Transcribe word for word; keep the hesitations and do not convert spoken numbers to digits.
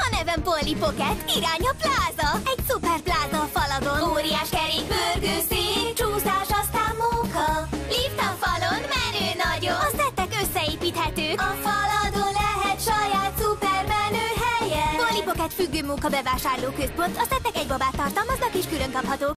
A nevem Polly Pocket, irány a pláza. Egy szuper pláza a faladon. Óriás kerék, pörgő szék, csúszás, aztán móka. Lift a falon, menő nagyon. A szettek összeépíthetők. A faladon lehet saját szuper menő helye. Polly Pocket függő munka bevásárlóközpont. A szettek egy babát tartalmaznak és külön kaphatók.